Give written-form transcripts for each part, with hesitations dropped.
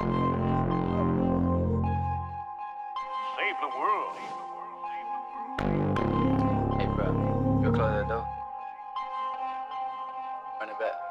Save the world. Hey, bro, you close that door. Run it back.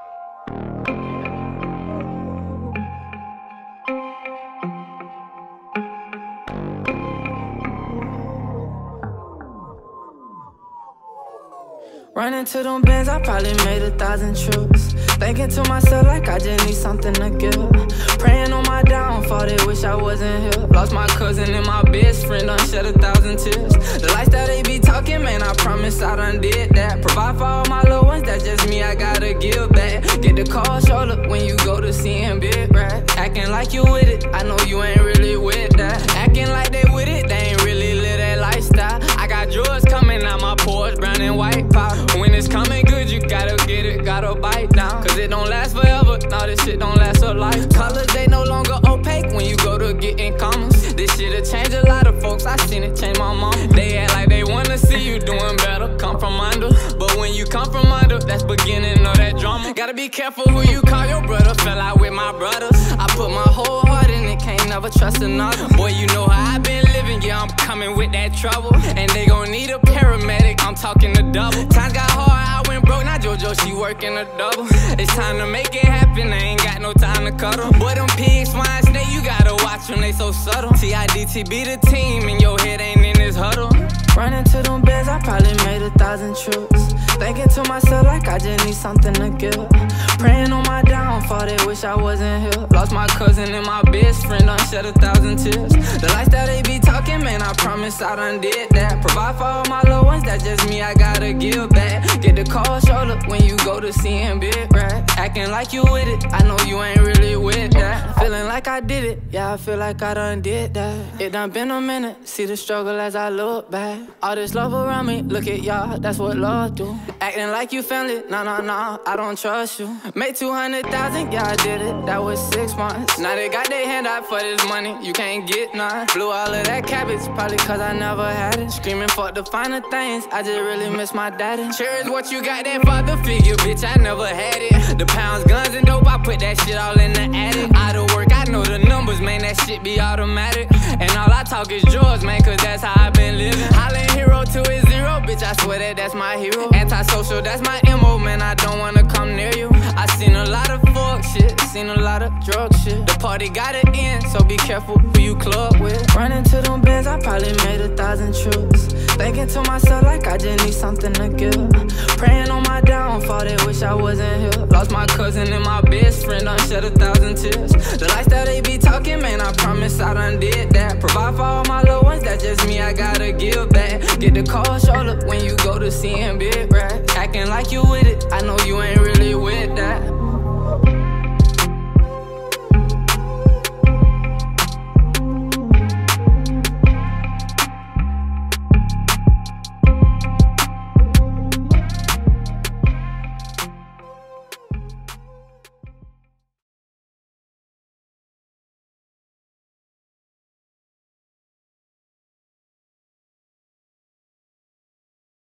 Running to them bands, I probably made 1,000 trips. Thinking to myself like I just need something to give. Praying on my downfall, they wish I wasn't here. Lost my cousin and my best friend, done shed 1,000 tears. The lifestyle they be talking, man, I promise I done did that. Provide for all my loved ones, that's just me, I gotta give back. Get the cold shoulder when you go to seeing big rap. Acting like you with it, I know you ain't really with that. Acting like they with it, they ain't really live that lifestyle. I got drugs coming out my porch, brown and white powder. When it's coming good, you gotta get it, gotta bite down. Cause it don't last forever, now this shit don't last a life. Colors, they no longer opaque when you go to getting commas. This shit'll change a lot of folks, I seen it change my mama. They act like they wanna see you doing better, come from under. But when you come from under, that's beginning of that drama. Gotta be careful who you call your brother, fell out with my brothers. I put my whole heart in it, can't never trust another. Boy, you know how I been living, yeah, I'm coming with that trouble. And they gon' need a paramedic, I'm talking the double. Times got hard, I went broke, now JoJo, she working a double. It's time to make it happen, I ain't got no time to cuddle. Boy, them pigs, swine, snake, you gotta watch them, they so subtle. TIDT be the team, and your head ain't in this huddle. Running to them beds, I probably made 1,000 trips. Thinking to myself like I just need something to give. Praying on my downfall, they wish I wasn't here. Lost my cousin and my best friend, done shed 1,000 tears. The lifestyle they be talking, man, I promise I done did that. Provide for all my loved ones, that's just me, I gotta give back. Get the cold shoulder when you go to seeing big rap. Acting like you with it, I know you ain't really with that. Feeling like I did it, yeah, I feel like I done did that. It done been a minute, see the struggle as I look back. All this love around me, look at y'all, that's what love do. Acting like you family, nah, I don't trust you. Made 200,000, yeah, I did it, that was 6 months. Now they got their hand out for this money, you can't get none. Blew all of that cabbage, probably cause I never had it. Screaming for the finer things, I just really miss my daddy. Cherish what you got, that father figure, bitch, I never had it. The pounds, guns, and dope, I put that shit all in the attic. Out of work, I know the numbers, man, that shit be automatic. And all I talk is drugs, man, cause that's how I been living. Hollin' hero to his zero, bitch, I swear that that's my hero. Antisocial, that's my MO, man, I don't wanna come near you. I seen a lot of fuck shit, seen a lot of drug shit. The party got it in, so be careful who you club with. Running to them bands, I probably made 1,000 trips. Thinking to myself like I just need something to give. Praying on my downfall, they wish I wasn't here. Lost my cousin and my best friend, done shed 1,000 tears. The lifestyle they be talking, man, I promise I done did that. Provide for all my loved ones, that's just me, I gotta give back. Get the cold shoulder when you go to seeing big rap. Acting like you with it, I know you ain't